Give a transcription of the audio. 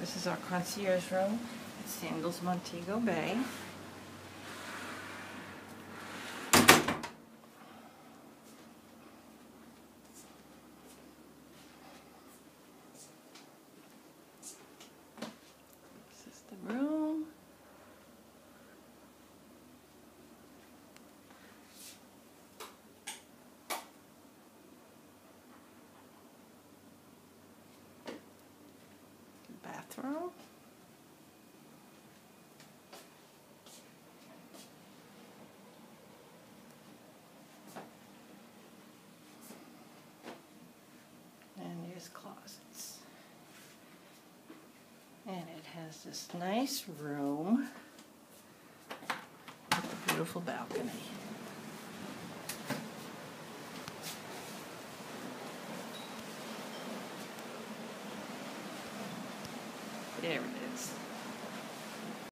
This is our concierge room at Sandals Montego Bay. This is the room. Bathroom. And there's closets. And it has this nice room with a beautiful balcony. There it is.